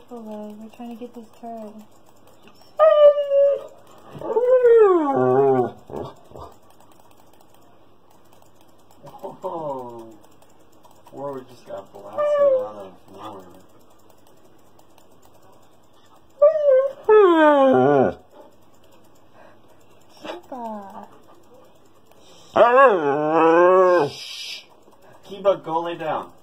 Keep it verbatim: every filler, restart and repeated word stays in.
careful though, we're trying to get this turret. Whoa! Warwick just got blasted out of nowhere. Kiba! Kiba, go lay down.